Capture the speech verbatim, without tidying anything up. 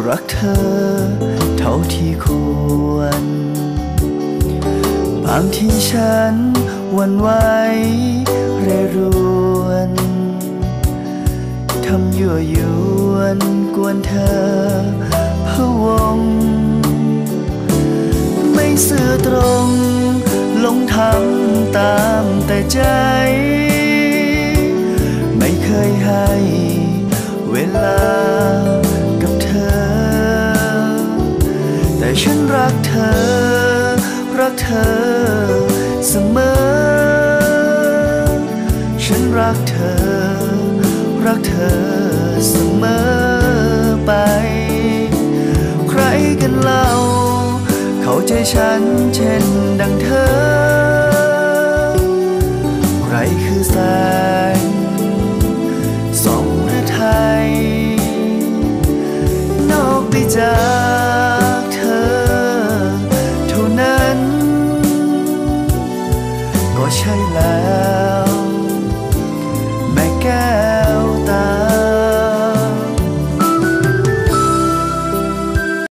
รักเธอเท่าที่ควรบางทีฉันหวั่นไหวเร่รวนทำยั่วยวนกวนเธอพะวงไม่ซื่อตรงลงทำตามแต่ใจไม่เคยให้เวลากับเธอแต่ฉันรักเธอรักเธอเสมอฉันรักเธอรักเธอเสมอไปใครกันเล่าเข้าใจฉันเช่นดังเธอใครคือแสงส่องหรือไทยนอกไปจาก